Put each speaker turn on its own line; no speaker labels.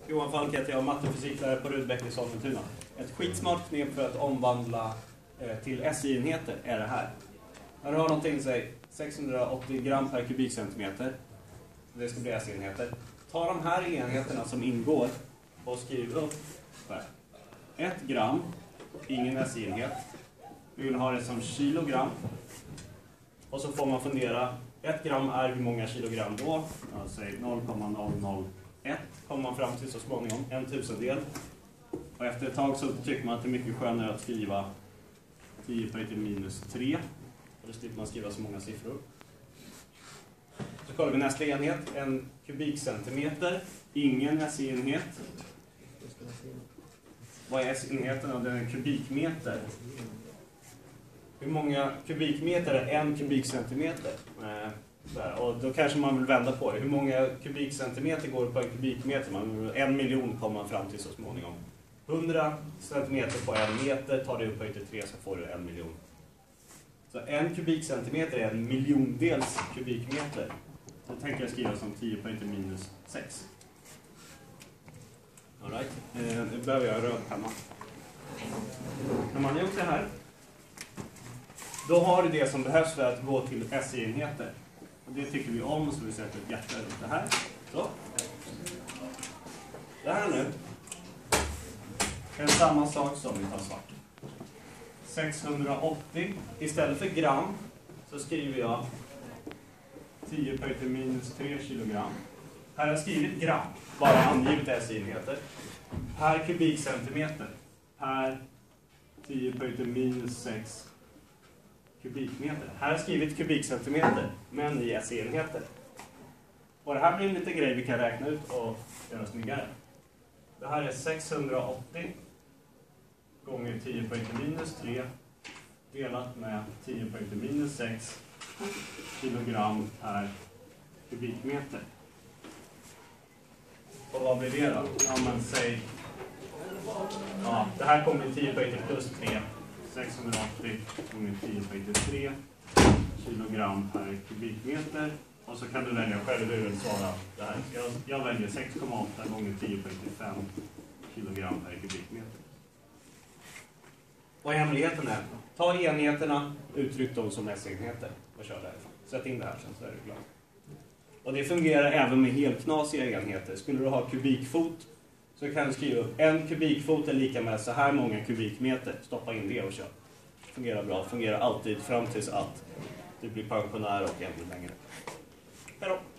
Johan Falk heter jag, mattefysiklärare på Rudbeck i Sollentuna. Ett skitsmart knep för att omvandla till SI-enheter är det här. När du har någonting, säg 680 gram per kubikcentimeter, det ska bli SI-enheter. Ta de här enheterna som ingår och skriv upp här. 1 gram, ingen SI-enhet. Vi vill ha det som kilogram. Och så får man fundera, 1 gram är hur många kilogram då? Säg 0,001 kommer man fram till så småningom, 1/1000. Och efter ett tag så tycker man att det är mycket skönare att skriva 10 på -3. Och då slipper man skriva så många siffror. Så kollar vi nästa enhet, en kubikcentimeter, ingen SI-enhet. Vad är SI-enheten? Det är en kubikmeter. Hur många kubikmeter är en kubikcentimeter? Och då kanske man vill vända på det. Hur många kubikcentimeter går på en kubikmeter? 1 miljon kommer man fram till så småningom. 100 centimeter på 1 meter, tar det upp till 3 så får du 1 miljon. Så en kubikcentimeter är en miljondels kubikmeter. Så tänker jag skriva som 10 på -6. All right. Nu behöver jag röd penna. När man har gjort det här, då har du det som behövs för att gå till SI-enheter. Och det tycker vi om, så vi sätter ett hjärta runt det här. Så. Det här nu är samma sak som vi tar svart. 680. Istället för gram så skriver jag 10 på -3 kilogram. Här har jag skrivit gram, bara angivet SI-enheter. Per kubikcentimeter. Per 10 på -6 kubikmeter. Här har jag skrivit kubikcentimeter, men i SI-enheter. Och det här blir en liten grej vi kan räkna ut och göra snyggare. Det här är 680 gånger 10 på -3 delat med 10 på -6 kilogram per kubikmeter. Och vad blir det då? Ja, men säg... Ja, det här kommer bli 10 på +3. 680 gånger 10 på -3 kilogram per kubikmeter. Och så kan du välja själv hur du vill svara det här. Jag väljer 6,8 gånger 10 på -5 kilogram per kubikmeter. Vad hemligheten är? Ta enheterna, uttryck dem som SI-enheter och kör därifrån. Sätt in det här sen så är du klar. Och det fungerar även med helt knasiga enheter. Skulle du ha kubikfot så kan du skriva upp 1 kubikfot är lika med så här många kubikmeter. Stoppa in det och kör. Fungerar bra, fungerar alltid fram tills att du blir pensionär och ännu längre. Hej då!